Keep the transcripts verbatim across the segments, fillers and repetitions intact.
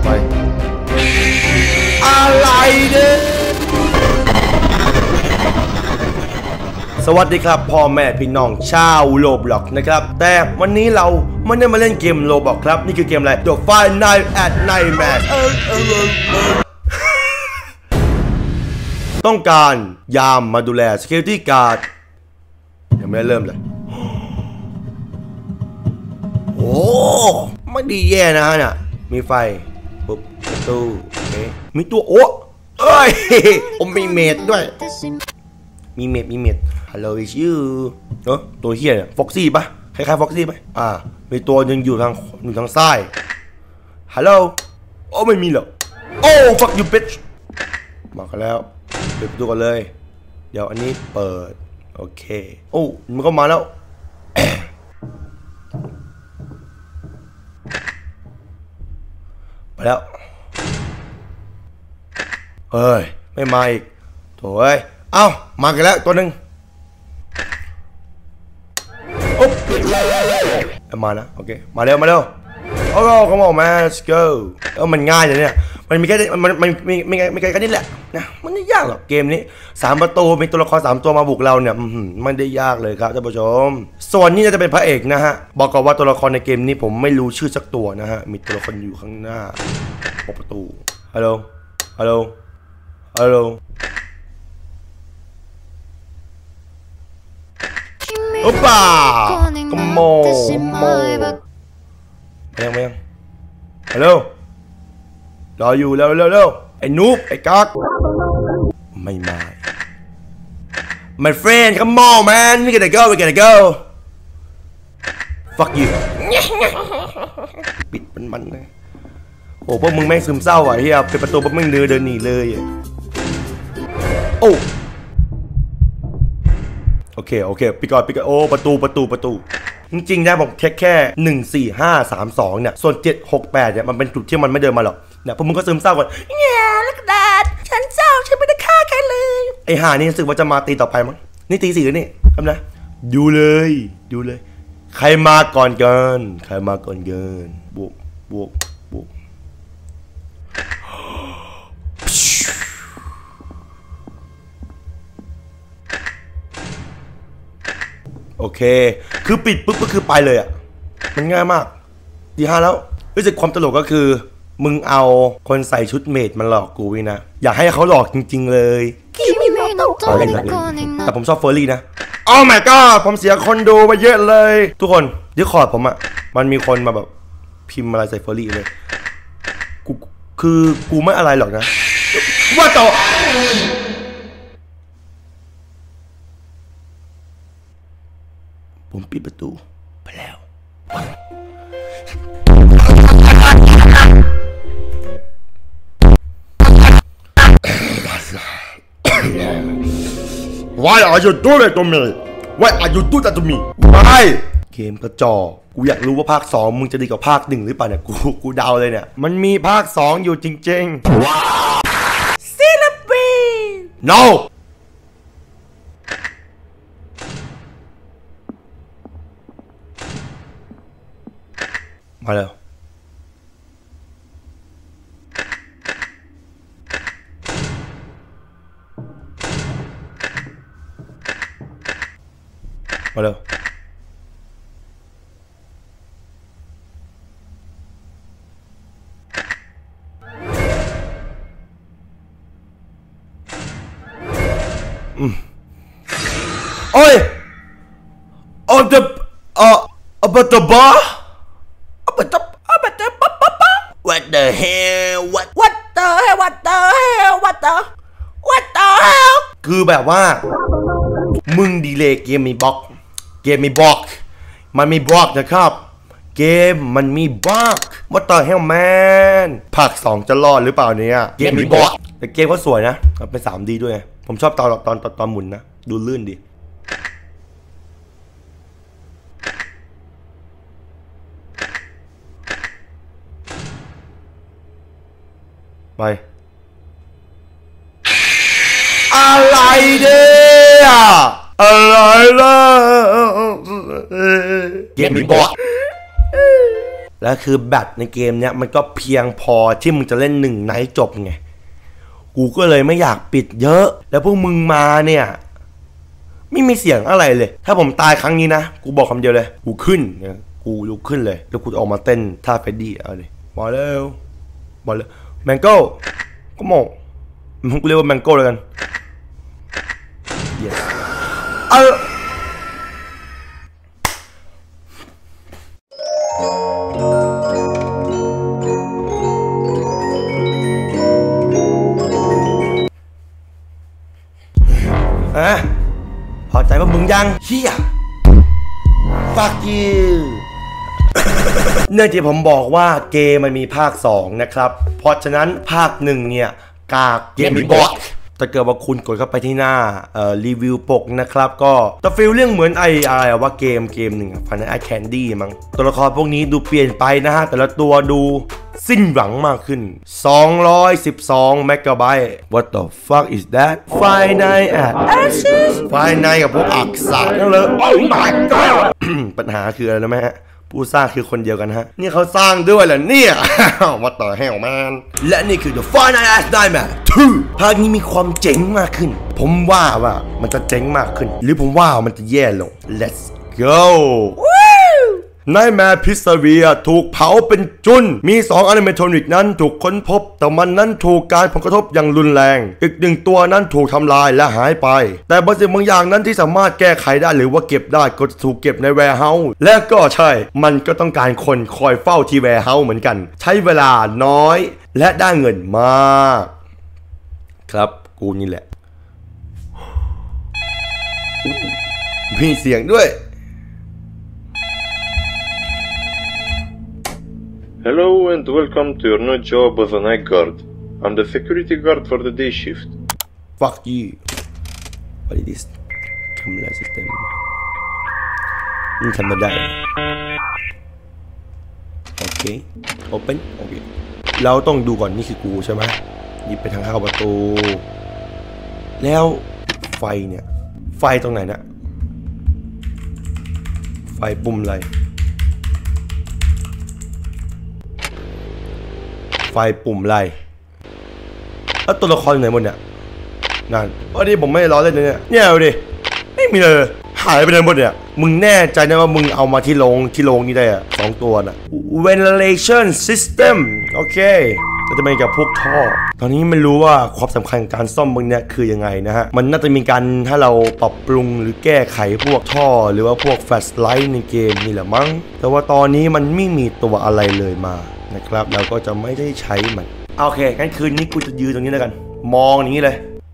ไปอะไรเนี่ยสวัสดีครับพ่อแม่พี่น้องชาวโลบล็อกนะครับแต่วันนี้เราไม่ได้มาเล่นเกมโลบล็อกครับนี่คือเกมอะไร The Five Nights at Nightmares ต้องการยามมาดูแล Security Guard ยังไม่ได้เริ่มเลยโอ้ไม่ดีแย่นะฮะเนี่ยมีไฟปุ๊บประตูโอเคมีตัวโอ้เอ้ยผมมีเมดด้วยมีเมดมีเมด Hello is you เออตัวเฮียเนี่ยฟ็อกซี่ปะคล้ายๆฟ็อกซี่ไหมอ่ามีตัวยังอยู่ทางอยู่ทางซ้าย Hello โอ้ไม่มีหรอกโอ้ fuck you bitch มากันแล้วเปิดประตูกันเลยเดี๋ยวอันนี้เปิดโอเคโอ้มันก็มาแล้วไปแล้วเฮ้ยไม่มาอีกโถ่เอ้ยเอ้ามากันแล้วตัวหนึ่งโอ๊บมานะโอเคมาเร็วมาเร็วโอ้โห come on man let's go เออมันง่ายเลยเนี่ยมันมีแค่มันมันไม่ไม่ไม่แค่นี้แหละนะมันไม่ยากหรอกเกมนี้สามประตูมีตัวละครสามตัวมาบุกเราเนี่ยมันได้ยากเลยครับท่านผู้ชมส่วนนี้จะเป็นพระเอกนะฮะบอกก่อนว่าตัวละครในเกมนี้ผมไม่รู้ชื่อสักตัวนะฮะมีตัวละครอยู่ข้างหน้าประตูฮัลโหลฮัลโหลฮัลโหลโอ้ป่าขโมยขโมยไปยังไปยังฮัลโหลรออยู่เร็วเร็วเร็วไอ้นูบไอ้กั๊กไม่มา my friend come on man we gotta go we gotta go fuck you ปิดมันมันเลยโอ้พวกมึงแม่งซึมเศร้าอ่ะเฮียเป็นประตูพวกมึงเดินเดินหนีเลยโอ้โอเคโอเคปิดก่อนปิดก่อนโอ้ประตูประตูประตูจริงๆนะผมแค่แค่หนึ่งสี่ห้าสามสองเนี่ยส่วนเจ็ดหกแปดเนี่ยมันเป็นจุดที่มันไม่เดินมาหรอกเนี่ยพวกมึงก็ซึมเศร้าก่อนเงี้ยลักดาดฉันเศร้าฉันไม่ได้ฆ่าใครเลยไอ้ห่านี่รู้สึกว่าจะมาตีต่อไปมั้งนี่ตีสี่แล้วนี่ทำนะดูเลยดูเลยใครมาก่อนกันใครมาก่อนกันบวกบวกบวกโอเคคือปิดปุ๊บก็คือไปเลยอ่ะมันง่ายมากดีห้าแล้วรู้สึกความตลกก็คือมึงเอาคนใส่ชุดเมดมาหลอกกูวินะอยากให้เขาหลอกจริงๆเลยแต่ผมชอบเฟอร์รี่นะโอ้ my god ผมเสียคนดูไปเยอะเลยทุกคนดิคอร์ดผมอ่ะมันมีคนมาแบบพิมพ์อะไรใส่เฟอร์รี่เลยกูคือกูไม่อะไรหรอกนะว่าต่อผมปิดประตูไปแล้ว Why are you doing it to me Why are you doing that to me Why เกมกระจอกกูอยากรู้ว่าภาคสองมึงจะดีกว่าภาคหนึ่งหรือเปล่าเนี่ยกูกูเดาเลยเนี่ยมันมีภาคสองอยู่จริงๆว้าวศิลปิน Noมาแล้วมาแล้วอืมโอ้ยอ๋อ the อ่า about the bar about the about the what the hell what what the hell what the hell what the what the hell คือแบบว่ามึงดีเลยเกมมีบล็อกเกมมีบล็อกมันมีบล็อกนะครับเกมมันมีบล็อก what the hell man ภาคสองจะรอดหรือเปล่าเนี่ยเกมมีบล็อกแต่เกมก็สวยนะเป็น ทรี ดี ด้วยผมชอบตอนตอนตอนตอนหมุนนะดูลื่นดีไปอะไรเนี่ยอะไรล่ะเกมมีบล็อกแล้วคือแบตในเกมเนี้ยมันก็เพียงพอที่มึงจะเล่นหนึ่งไนท์จบไงกูก็เลยไม่อยากปิดเยอะแล้วพวกมึงมาเนี่ยไม่มีเสียงอะไรเลยถ้าผมตายครั้งนี้นะกูบอกคำเดียวเลยกูขึ้นเนี่ยกูลุกขึ้นเลยแล้วกูออกมาเต้นท่าเฟดดี้เอาเลยมาแล้วมาแล้วแมงโก้ก็มองมึงเรียกว่าแมงโก้เลยกัน yes เอออะพอใจว่ามึงยังเฮีย fuck you เนื่องจากผมบอกว่าเกมมันมีภาคสองนะครับเพราะฉะนั้นภาคหนึ่งเนี่ยกากเกมบอทถ้าเกิดว่าคุณกดเข้าไปที่หน้ารีวิวปกนะครับก็จะฟีลเรื่องเหมือนไอ้อะไรว่าเกมเกมหนึ่งฟันไอแคนดี้มั้งตัวละครพวกนี้ดูเปลี่ยนไปนะฮะแต่ละตัวดูสิ้นหวังมากขึ้นสองร้อยสิบสองเมกะไบต์ What the fuck is that Five Nights at Ashes Five Nights กับพวกอักษรนั่นเลย Oh my god ปัญหาคืออะไรนะแม่ผู้สร้างคือคนเดียวกันฮะนี่เขาสร้างด้วยเหรอเนี่ยวัดต่อแห้วแมนและนี่คือ The Five Nights at Nightmare ทูภาคนี้มีความเจ๋งมากขึ้นผมว่าว่ามันจะเจ๋งมากขึ้นหรือผมว่ามันจะแย่ลง Let's go Nightmare Pizzeria ถูกเผาเป็นจุนมีสองอนิเมทรอนิกนั้นถูกค้นพบแต่มันนั้นถูกการผลกระทบอย่างรุนแรงอีกหนึ่งตัวนั้นถูกทำลายและหายไปแต่บางสิ่งบางอย่างนั้นที่สามารถแก้ไขได้หรือว่าเก็บได้ก็ถูกเก็บในแวร์เฮาส์และก็ใช่มันก็ต้องการคนคอยเฝ้าที่แวร์เฮาส์เหมือนกันใช้เวลาน้อยและได้เงินมากครับกูนี่แหละมีเสียงด้วย Hello and welcome to your new job as a night guard. I'm the security guard for the day shift. Fuck you. What is this? Camera system. นี่ทำมาได้โอเค Open โอเคเราต้องดูก่อนนี่คือกูใช่ไหมหยิบไปทางเข้าประตูแล้วไฟเนี่ยไฟตรงไหนนะไฟปุ่มอะไรไฟปุ่มอะไรแล้วตัวละครอยู่ไหนหมดเนี่ยนั่นวันนี้ผมไม่ล้อเล่นเลยเนี่ยเนี่ยดูดิไม่มีเลยหายไปไหนหมดเนี่ยมึงแน่ใจนะว่ามึงเอามาที่โรงที่โรงนี่ได้อะสองตัวน่ะ ventilation system โอเคก็จะเป็นกับพวกท่อตอนนี้ไม่รู้ว่าความสำคัญการซ่อมมึงเนี่ยคือยังไงนะฮะมันน่าจะมีการถ้าเราปรับปรุงหรือแก้ไขพวกท่อหรือว่าพวกแฟลชไลท์ในเกมนี่แหละมั้งแต่ว่าตอนนี้มันไม่มีตัวอะไรเลยมานะครับเราก็จะไม่ได้ใช้มันโอเคงั้นคืนนี้กูจะยืนตรงนี้แล้วกันมองอย่างนี้เลย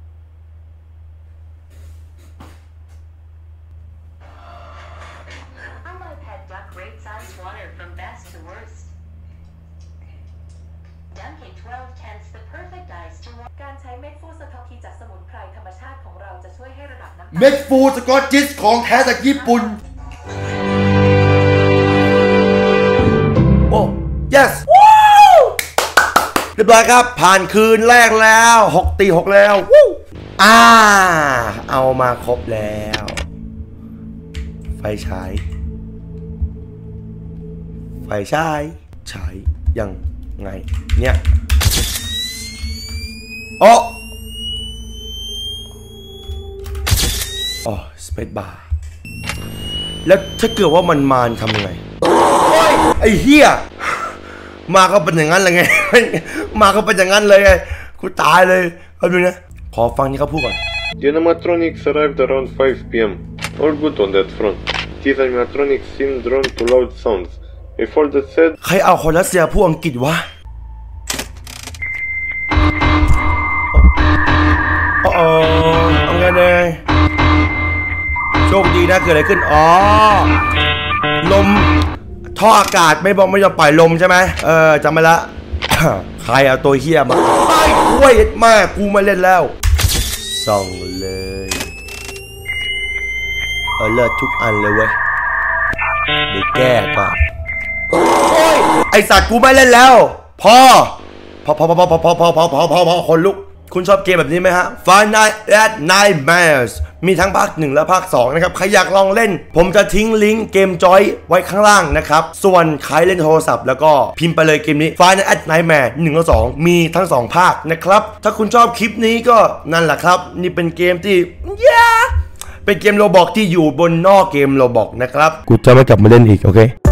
การใช้เม็ดฟูสกอตจิสจากสมุนไพรธรรมชาติของเราจะช่วยให้ระดับน้ำตาลเม็ดฟูสกอตจิสของแท้จากญี่ปุ่นโอ้ yes เรียบร้อยครับผ่านคืนแรกแล้วหกตีหกแล้วอ่าเอามาครบแล้วไฟฉายไฟฉายฉายยังไงเนี่ยโอ้โอ้สเปซบาร์แล้วถ้าเกิดว่ามันมาทำยังไงโอ้ยไอ้เหี้ยมาก็เป็นอย่างนั้นเลยไงมาก็เป็นอย่างนั้นเลยไงกูตายเลยแป๊บนึงนะขอฟังที่เขาพูดก่อน The animatronics arrived around five p m All good on that front. These animatronics seem drawn to loud sounds. If all that said ใครเอาคนรัสเซียพูดอังกฤษวะโอ้โอ้เอาไงเลยโชคดีนะเกิดอะไรขึ้นอ๋อลมท่ออากาศไม่บอกไม่ยอมปล่อยลมใช่ไหมเออจำไม่ละ ใครเอาตัวเฮียมาไอ้คุยมากกูมาเล่นแล้วส่องเลยเออเลิศทุกอันเลยเว้ยเดี๋ยวแก้ก่อนโอ้ยไอสัตว์กูไม่เล่นแล้วพอพอพอพอพอพอพอพอพอพอพอคนลุกคุณชอบเกมแบบนี้ไหมฮะ Five Nights at Nightmares มีทั้งภาคหนึ่งและภาคสองนะครับใครอยากลองเล่นผมจะทิ้งลิงก์เกมจอยไว้ข้างล่างนะครับส่วนใครเล่นโทรศัพท์แล้วก็พิมพ์ไปเลยเกมนี้ Five Nights at Nightmares หนึ่งและสองมีทั้งสองภาคนะครับถ้าคุณชอบคลิปนี้ก็นั่นแหละครับนี่เป็นเกมที่ yeah! เป็นเกมโรบอกที่อยู่บนนอกเกมโรบอกนะครับกูจะไม่กลับมาเล่นอีกโอเค